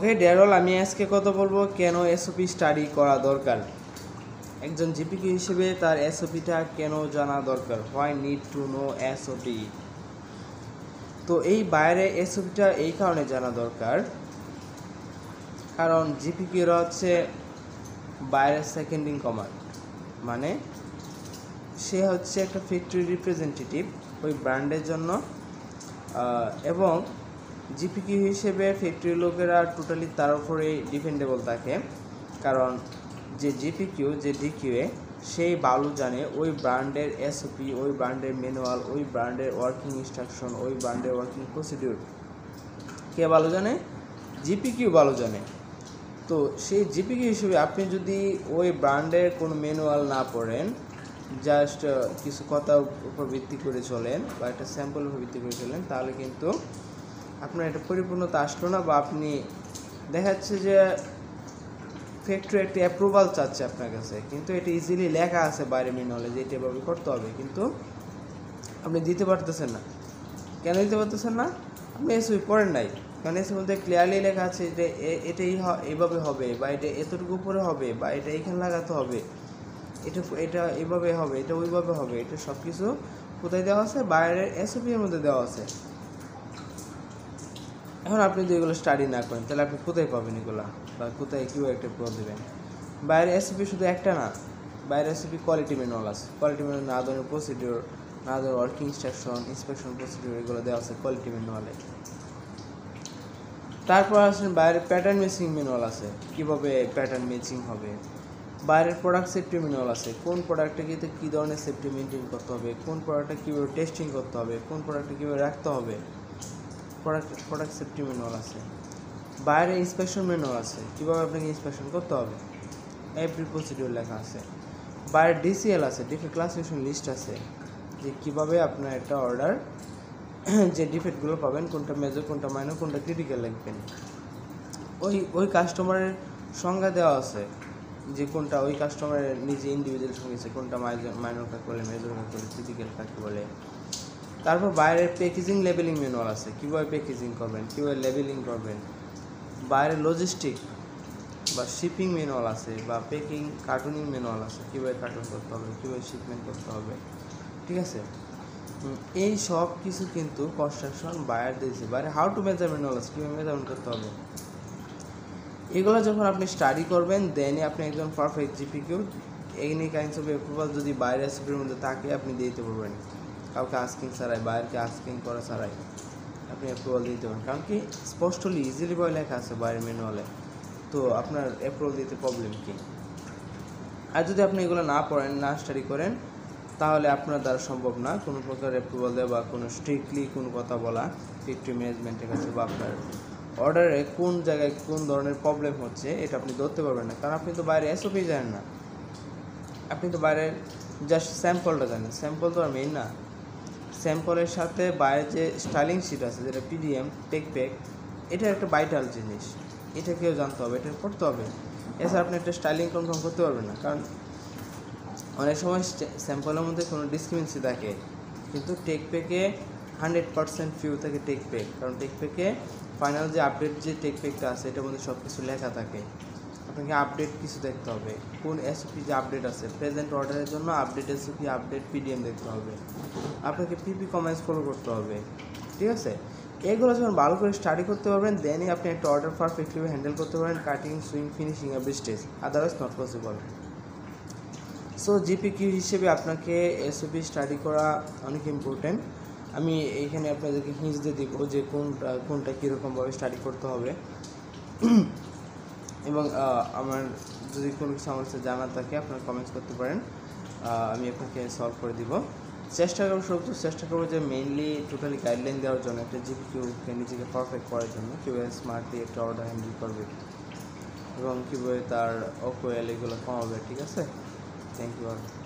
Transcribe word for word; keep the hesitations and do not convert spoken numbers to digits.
ওকে ডেরল আমি আজকে কথা বলবো কেন এসওপি স্টাডি করা দরকার। একজন জিপিকিউ হিসেবে তার এসওপিটা কেন জানা দরকার, why need to know SOP. তো এই বাইরে এসওপিটা এই কারণে জানা দরকার, কারণ জিপিকিউরা হচ্ছে বাইরের সেকেন্ড ইন কমান্ড, মানে সে হচ্ছে একটা ফ্যাক্টরি রিপ্রেজেন্টেটিভ ওই ব্র্যান্ডের জন্য, এবং জিপিকিউ হিসেবে ফ্যাক্টরি লোকেরা টোটালি তার উপরে ডিপেন্ডেবল থাকে, কারণ যে জিপিকিউ যে ডিকিউএ সেই ভালো জানে ওই ব্র্যান্ডের এসওপি, ওই ব্র্যান্ডের ম্যানুয়াল, ওই ব্র্যান্ডের ওয়ার্কিং ইনস্ট্রাকশন, ওই ব্র্যান্ডের ওয়ার্কিং প্রসিডিউর কে ভালো জানে? জিপিকিউ ভালো জানে। তো সেই জিপিকিউ হিসেবে আপনি যদি ওই ব্র্যান্ডের কোনো ম্যানুয়াল না পড়েন, জাস্ট কিছু কথার উপর ভিত্তি করে চলেন বা একটা স্যাম্পলের উপর ভিত্তি করে চলেন, তাহলে কিন্তু আপনার একটা পরিপূর্ণতা আসলো না, বা আপনি দেখা যাচ্ছে যে ফ্যাক্টরি একটি অ্যাপ্রুভাল চাচ্ছে আপনার কাছে, কিন্তু এটা ইজিলি লেখা আছে বাইরে ম্যানুয়ালে যে এটা এভাবে করতে হবে, কিন্তু আপনি দিতে পারতেছেন না। কেন দিতে পারতেছেন না? আপনি এসওপি পড়েন নাই, কারণ এসওপির মধ্যে ক্লিয়ারলি লেখা আছে যে এটাই এইভাবে হবে, বা এটা এতটুকু উপরে হবে, বা এটা এইখানে লাগাতে হবে, এটা এটা এইভাবে হবে, এটা ওইভাবে হবে, এটা সব কিছু কোথায় দেওয়া আছে? বাইরের এসওপির মধ্যে দেওয়া আছে। এখন আপনি যদি এগুলো স্টাডি না করেন তাহলে আপনি কোথায় পাবেন এগুলো, বা কোথায় কীভাবে একটা প্রোভ দেবেন? বাইরের এসওপি শুধু একটা না, বাইরের এসওপি কোয়ালিটি ম্যানুয়াল আছে, কোয়ালিটি ম্যানুয়াল না ধরনের প্রসিডিওর, না ধরনের ওয়ার্কিং ইনস্ট্রাকশন, ইন্সপেকশন প্রসিডিওর, এগুলো দেওয়া আছে কোয়ালিটি ম্যানুয়ালে। তারপর আসেন বাইরের প্যাটার্ন ম্যাচিং ম্যানুয়াল আছে, কীভাবে প্যাটার্ন ম্যাচিং হবে। বাইরের প্রোডাক্ট সেফটি ম্যানুয়াল আছে, কোন প্রোডাক্টে কিন্তু কী ধরনের সেফটি মেনটেন করতে হবে, কোন প্রোডাক্টটা কীভাবে টেস্টিং করতে হবে, কোন প্রোডাক্টটা কীভাবে রাখতে হবে, প্রোডাক্ট প্রোডাক্ট সেফটি ম্যানুয়াল আছে। বাইরে ইন্সপেকশন ম্যানুয়াল আছে, কীভাবে আপনাকে ইন্সপেকশন করতে হবে, এভরি প্রসিডিওর লেখা আছে। বাইরে ডিসিএল আছে, ডিফেক্ট ক্লাসিফিকেশন লিস্ট আছে, যে কীভাবে আপনার একটা অর্ডার যে ডিফেক্টগুলো পাবেন, কোনটা মেজর, কোনটা মাইনর, কোনটা ক্রিটিক্যাল লিখবেন। ওই ওই কাস্টমারের সংজ্ঞা দেওয়া আছে, যে কোনটা ওই কাস্টমারের নিজে ইন্ডিভিজুয়াল সংখ্যা, কোনটা মাইনর কাকে বলে, মেজর কাকে বলে, ক্রিটিক্যাল কাকে বলে। তারপর বাইরের প্যাকেজিং লেবেলিং ম্যানুয়াল আছে, কীভাবে প্যাকেজিং করবেন, কীভাবে লেবেলিং করবেন। বাইরের লজিস্টিক বা শিপিং ম্যানুয়াল আছে, বা প্যাকিং কার্টুনিং ম্যানুয়াল আছে, কীভাবে কার্টুন করতে হবে, কীভাবে শিপমেন্ট করতে হবে, ঠিক আছে। এই সব কিছু কিন্তু কনস্ট্রাকশন বায়ার দিয়েছে। বাইরে হাউ টু মেজার ম্যানুয়াল আছে, কীভাবে মেজারমেন্ট করতে হবে। এগুলো যখন আপনি স্টাডি করবেন, দেনই আপনি একজন perfect GPQ. Any kinds of approval যদি বাইরের এসওপির মধ্যে থাকে, আপনি দিতে পারবেন, কাউকে আস্কিং ছাড়াই, বাইরেকে আস্কিং করা ছাড়াই আপনি অ্যাপ্রুভাল দিতে পারেন, কারণ কি স্পষ্টলি ইজিলি বয় লেখা আছে বাইরের ম্যানুয়ালে। তো আপনার অ্যাপ্রুভাল দিতে প্রবলেম কি? আর যদি আপনি এগুলো না পড়েন, না স্টাডি করেন, তাহলে আপনার দ্বারা সম্ভব না কোনো প্রকার অ্যাপ্রুভাল দেওয়া বা কোনো স্ট্রিক্টলি কোনো কথা বলা ফ্যাক্টরি ম্যানেজমেন্টের কাছে, বা আপনার অর্ডারে কোন জায়গায় কোন ধরনের প্রবলেম হচ্ছে এটা আপনি ধরতে পারবেন না, কারণ আপনি তো বাইরে এসওপি জানেন না, আপনি তো বাইরের জাস্ট স্যাম্পলটা জানেন। স্যাম্পল তো আর মেইন না, স্যাম্পলের সাথে বাইরের যে স্টাইলিং শিট আছে, যেটা পিডিএম টেক প্যাক, এটা একটা ভাইটাল জিনিস, এটাকেও জানতে হবে, এটা করতে হবে। এছাড়া আপনি একটা স্টাইলিং কনফার্ম করতে পারবেন না, কারণ অনেক সময় স্যাম্পলের মধ্যে কোনো ডিসক্রিমিনেন্সি থাকে, কিন্তু টেক প্যাকে হান্ড্রেড পার্সেন্ট ফিউ থাকে টেক প্যাক, কারণ টেক প্যাকে ফাইনাল যে আপডেট যে টেক প্যাকটা আছে এটার মধ্যে সব কিছু লেখা থাকে। আপনাকে আপডেট কিছু দেখতে হবে, কোন এসওপি যে আপডেট আছে, প্রেজেন্ট অর্ডারের জন্য আপডেট এসওপি, আপডেট পিডিএম দেখতে হবে, আপনাকে পিপি কমেন্টস ফলো করতে হবে, ঠিক আছে। এগুলো যখন ভালো করে স্টাডি করতে পারবেন, দেনই আপনি একটা অর্ডার পারফেক্টলি হ্যান্ডেল করতে পারেন, cutting, sewing, finishing every stage, otherwise not possible. So GPQ হিসেবে আপনাকে এসওপি স্টাডি করা অনেক ইম্পর্টেন্ট। আমি এইখানে আপনাদেরকে হিন্টস দিয়ে দিব যে কোনটা কোনটা কীরকমভাবে স্টাডি করতে হবে, এবং আমার যদি কোনো কিছু আমার কাছে জানা থাকে আপনারা কমেন্টস করতে পারেন, আমি আপনাকে সলভ করে দিব। চেষ্টা করবো সব চেষ্টা করবো যে মেইনলি টোটালি গাইডলাইন দেওয়ার জন্য একটা জিপিকিউকে নিজেকে পারফেক্ট করার জন্য, কীভাবে স্মার্টলি একটা অর্ডার হ্যান্ডেল করবে এবং কীভাবে তার অকোয়েল এগুলো কমাবে, ঠিক আছে। Thank you.